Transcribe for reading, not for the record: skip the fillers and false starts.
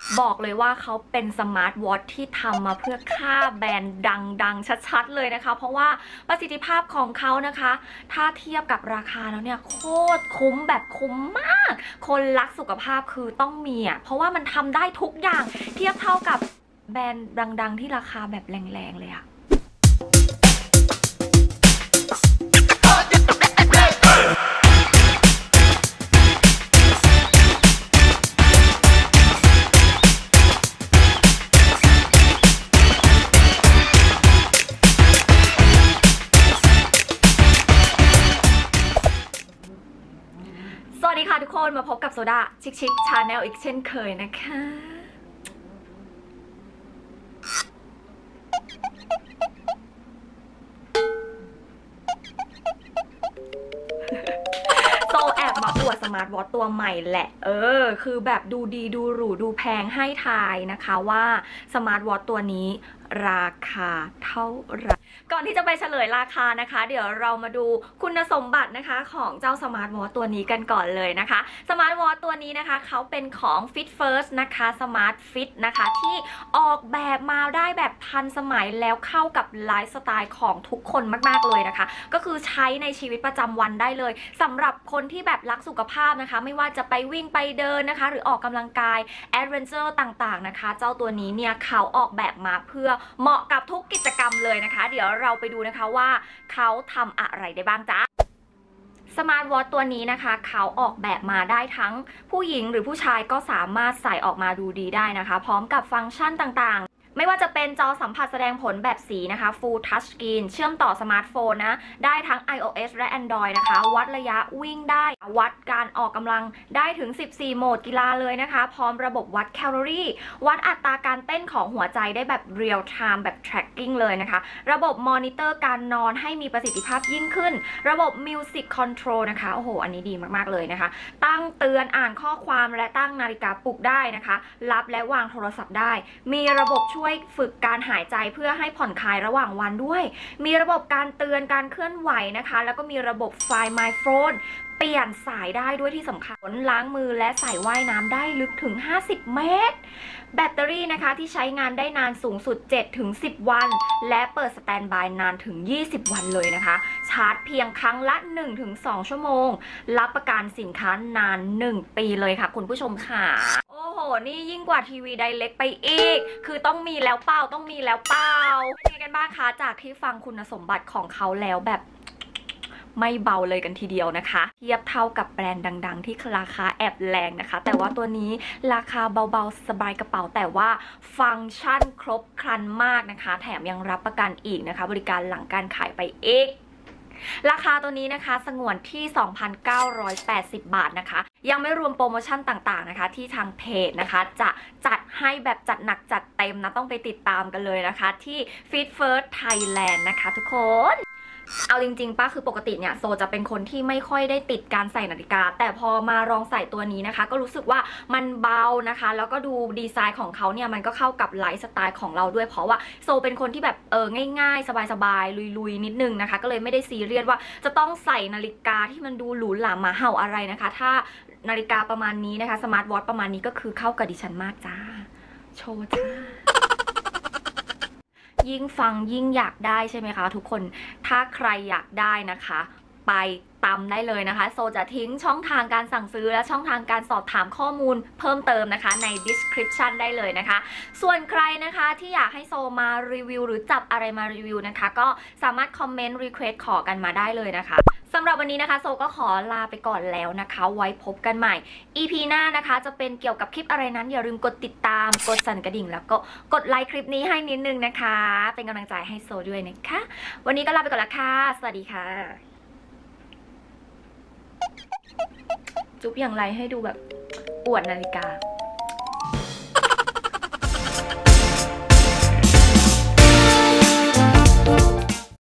บอกเลยว่าเขาเป็นสมาร์ทวอทช์ที่ทำมาเพื่อฆ่าแบรนด์ดังๆชัดๆเลยนะคะเพราะว่าประสิทธิภาพของเขานะคะถ้าเทียบกับราคาแล้วเนี่ยโคตรคุ้มแบบคุ้มมากคนรักสุขภาพคือต้องมีอ่ะเพราะว่ามันทำได้ทุกอย่างเทียบเท่ากับแบรนด์ดังๆที่ราคาแบบแรงๆเลยอะสวัสดีค่ะทุกคนมาพบกับโซดาชิคชาแนลอีกเช่นเคยนะคะโซแอบมาอวดสมาร์ทวอทช์ตัวใหม่แหละคือแบบดูดีดูหรูดูแพงให้ทายนะคะว่าสมาร์ทวอทช์ตัวนี้ราคาเท่าไหร่ก่อนที่จะไปเฉลยราคานะคะเดี๋ยวเรามาดูคุณสมบัตินะคะของเจ้าสมาร์ทวอทช์ตัวนี้กันก่อนเลยนะคะสมาร์ทวอทช์ตัวนี้นะคะเขาเป็นของ Fit First นะคะสมาร์ทฟิตนะคะที่ออกแบบมาได้แบบทันสมัยแล้วเข้ากับไลฟ์สไตล์ของทุกคนมากๆเลยนะคะก็คือใช้ในชีวิตประจำวันได้เลยสำหรับคนที่แบบรักสุขภาพนะคะไม่ว่าจะไปวิ่งไปเดินนะคะหรือออกกำลังกายแอดเวนเจอร์ต่างๆนะคะเจ้าตัวนี้เนี่ยเขาออกแบบมาเพื่อเหมาะกับทุกกิจกรรมเลยนะคะเดี๋ยวเราไปดูนะคะว่าเขาทำอะไรได้บ้างจ้าสมาร์ทวอทช์ตัวนี้นะคะเขาออกแบบมาได้ทั้งผู้หญิงหรือผู้ชายก็สามารถใส่ออกมาดูดีได้นะคะพร้อมกับฟังก์ชันต่างๆไม่ว่าจะเป็นจอสัมผัสแสดงผลแบบสีนะคะ Full Touch Screen เชื่อมต่อสมาร์ทโฟนนะได้ทั้ง iOS และ Android นะคะวัดระยะวิ่งได้วัดการออกกำลังได้ถึง14โหมดกีฬาเลยนะคะพร้อมระบบวัดแคลอรี่วัดอัตราการเต้นของหัวใจได้แบบ Real Time แบบ Tracking เลยนะคะระบบมอนิเตอร์การนอนให้มีประสิทธิภาพยิ่งขึ้นระบบ Music Control นะคะโอ้โหอันนี้ดีมากๆเลยนะคะตั้งเตือนอ่านข้อความและตั้งนาฬิกาปลุกได้นะคะรับและวางโทรศัพท์ได้มีระบบช่วยฝึกการหายใจเพื่อให้ผ่อนคลายระหว่างวันด้วยมีระบบการเตือนการเคลื่อนไหวนะคะแล้วก็มีระบบ Find My Phone เปลี่ยนสายได้ด้วยที่สำคัญล้างมือและใส่ว่ายน้ำได้ลึกถึง50เมตรแบตเตอรี่นะคะที่ใช้งานได้นานสูงสุด 7-10 วันและเปิดสแตนด์บายนานถึง20วันเลยนะคะชาร์จเพียงครั้งละ 1-2 ชั่วโมงรับประกันสินค้านาน1ปีเลยค่ะคุณผู้ชมค่ะโอ้โหนี่ยิ่งกว่าทีวีไดเรกไปอีกคือต้องมีแล้วเปล่าต้องมีแล้วเปล่าเป็นไงกันบ้างคะจากที่ฟังคุณสมบัติของเขาแล้วแบบไม่เบาเลยกันทีเดียวนะคะเทียบเท่ากับแบรนด์ดังๆที่ราคาแอบแรงนะคะแต่ว่าตัวนี้ราคาเบาๆสบายกระเป๋าแต่ว่าฟังก์ชันครบครันมากนะคะแถมยังรับประกันอีกนะคะบริการหลังการขายไปอีกราคาตัวนี้นะคะสงวนที่ 2,980 บาทนะคะยังไม่รวมโปรโมชั่นต่างๆนะคะที่ทางเพจนะคะจะจัดให้แบบจัดหนักจัดเต็มนะต้องไปติดตามกันเลยนะคะที่ Fit First Thailand นะคะทุกคนเอาจริงๆป้าคือปกติเนี่ยโซจะเป็นคนที่ไม่ค่อยได้ติดการใส่นาฬิกาแต่พอมาลองใส่ตัวนี้นะคะก็รู้สึกว่ามันเบานะคะแล้วก็ดูดีไซน์ของเขาเนี่ยมันก็เข้ากับไลฟ์สไตล์ของเราด้วยเพราะว่าโซเป็นคนที่แบบง่ายๆสบายๆลุยๆนิดนึงนะคะก็เลยไม่ได้ซีเรียสว่าจะต้องใส่นาฬิกาที่มันดูหรูหราหมาเห่าอะไรนะคะถ้านาฬิกาประมาณนี้นะคะสมาร์ทวอทช์ประมาณนี้ก็คือเข้ากับดิฉันมากจ้าโชว์จ้ายิ่งฟังยิ่งอยากได้ใช่ไหมคะทุกคนถ้าใครอยากได้นะคะไปตามได้เลยนะคะโซจะทิ้งช่องทางการสั่งซื้อและช่องทางการสอบถามข้อมูลเพิ่มเติมนะคะใน description ได้เลยนะคะส่วนใครนะคะที่อยากให้โซมารีวิวหรือจับอะไรมารีวิวนะคะก็สามารถคอมเมนต์รีเควสขอกันมาได้เลยนะคะสำหรับวันนี้นะคะโซก็ขอลาไปก่อนแล้วนะคะไว้พบกันใหม่ EP หน้านะคะจะเป็นเกี่ยวกับคลิปอะไรนั้นอย่าลืมกดติดตามกดสั่นกระดิ่งแล้วก็กดไลค์คลิปนี้ให้นิดนึงนะคะเป็นกำลังใจให้โซด้วยนะคะวันนี้ก็ลาไปก่อนละค่ะสวัสดีค่ะจุ๊บอย่างไรให้ดูแบบอวดนาฬิกา